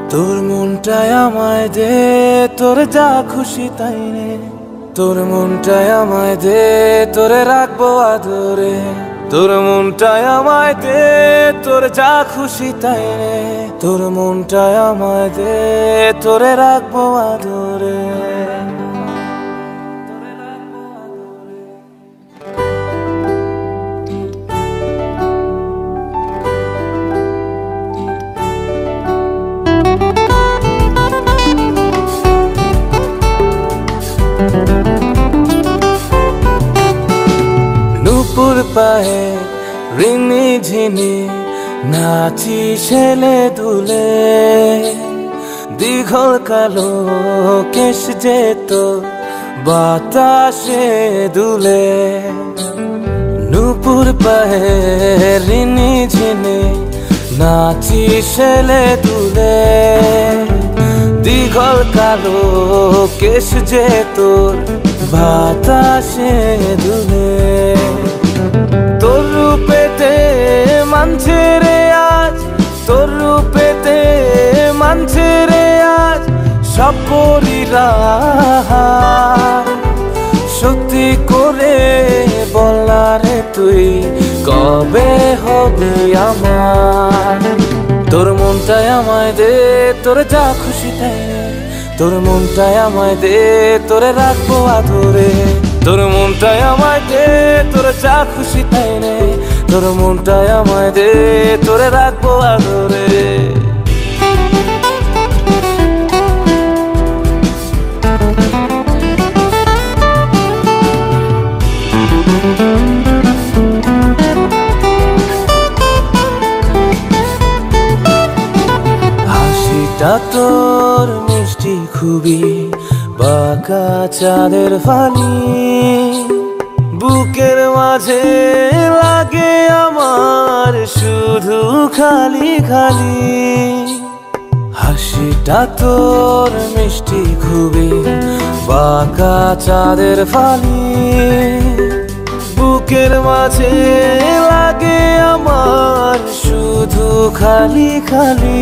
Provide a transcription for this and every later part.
তোর মনটাই আমায় দে, তোর যা খুশি তাই নে। তোর মনটাই আমায় দে, তোরে রাখবো আদরে। তোর মনটাই আমায় দে, তোর যা খুশি তাই নে। তোর মনটাই আমায় দে, তোরে রাখবো আদরে। নুপুর পায়ে রিনি ঝিনি নাচি ছেলে দুলে। দীঘল কালো কেশ যেত বাতাসে দুলে। নুপুর পায়ে রিনি ঝিনি নাচি ছেলে দুলে। দীঘল কালো কেশ যেত বাতাসে দুলে। তোর রূপেতে মানছে রে আজ, তোর রূপেতে মানছে রে আজ সব পরিরাজ। সত্যি করে বলা রে তুই কবে হবি আমার। তোর মনটাই আমায় দে, তোর যা খুশি তাই নে। তোর মনটাই আমায় দে, তোরে রাখবো আদরে। তোর মনটাই আমায় দে, তোর যা খুশি তাই নে। তোর মনটাই আমায় দে, তোরে রাখবো আদরে। হাসিটা তোর মিষ্টি খুবই, বাঁকা চাঁদের ফালি। বুকের মাঝে লাগে আমার শুধু খালি খালি। হাসিটা তোর মিষ্টি খুবই, বাঁকা চাঁদের ফালি। বুকের মাঝে লাগে আমার শুধু খালি খালি।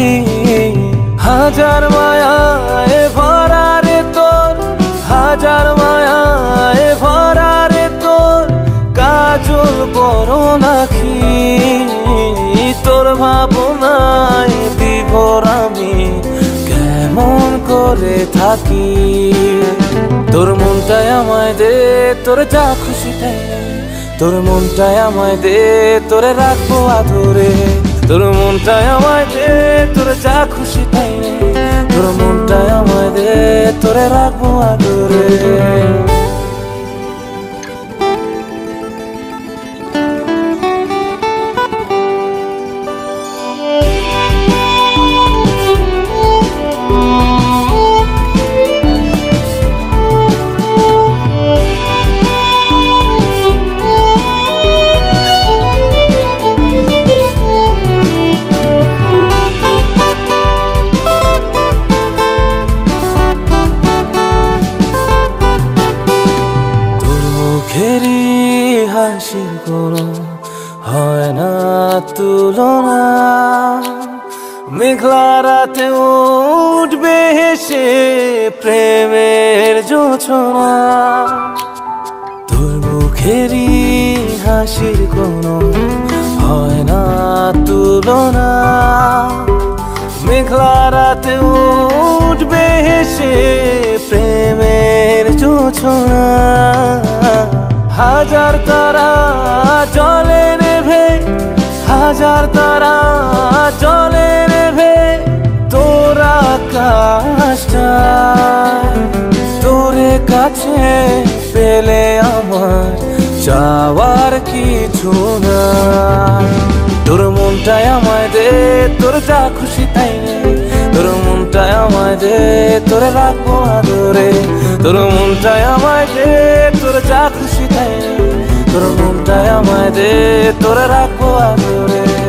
হাজার মায়ায় ভরা রে তোর, হাজার মায়ায় ভরা রে তোর কাজল বড় নাকি। তোর ভাবনায় বিভোর আমি কেমন করে থাকি। তোর মনটাই আমায় দে, তোর যা খুশি তাই নে। তোর মনটাই আমায় দে, তোরে রাখবো আদরে। তোর মনটাই আমায় দে, তোর যা খুশি তাই নে। তোর মনটাই আমায় দে, তোরে রাখবো আদরে। মুখেরই হাসির কোনো হয় না তুলনা। মেঘলা রাতে উঠবে হেসে প্রেমের জোছনা। তোর মুখেরই হাসির কোনো হয় না তুলনা। মেঘলা রাতে উঠবে হেসে প্রেমের জোছনা। হাজার তারা জলে নেভে, হাজার তারা জলে নেভে তোর আকাশটা। তোরে কাছে পেলে আমার চাওয়ার কিছু না। তোর মনটাই আমায় দে, তোর যা খুশি তাই নে। তোর মনটাই আমায় দে, তোরে রাখবো আদরে। তোর মনটাই আমায় দে, তোর যা খুশি তাই নে। তোর মনটাই আমায় দে, তোরে রাখবো আদরে।